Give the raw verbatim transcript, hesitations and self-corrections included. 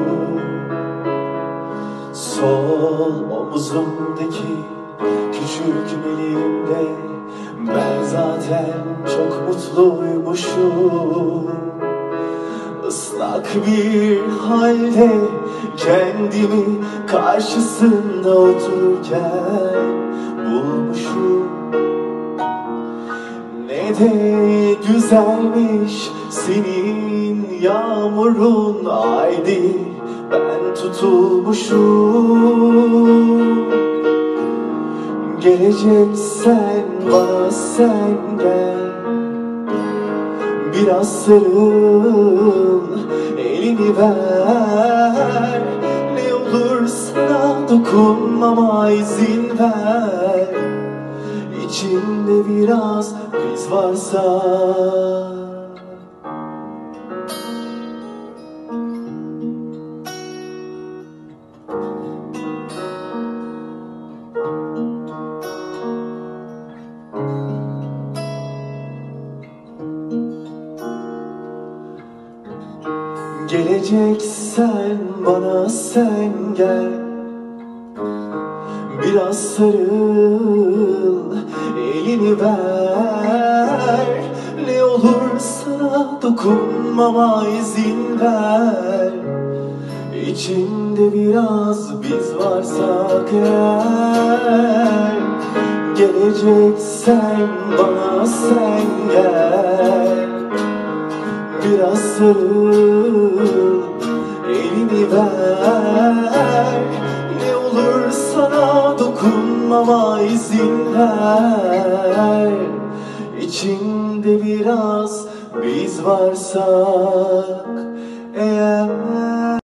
Sol omuzumdaki küçük meleğimde ben zaten çok mutluymuşum. Islak bir halde kendimi karşısında otururken bulmuşum. Ne de güzelmiş senin yağmurun, haydi ben tutulmuşum. Geleceksen bana sen gel, biraz sarıl, elini ver. Ne olur sana dokunmama izin ver. İçimde biraz biz varsa geleceksen bana sen gel, biraz sarıl, elini ver. Ne olur sana dokunmama izin ver. İçinde biraz biz varsak eğer. Geleceksen bana sen gel, biraz sarıl, elini ver. Ne olur sana dokunmama izin ver. İçinde biraz biz varsak eğer.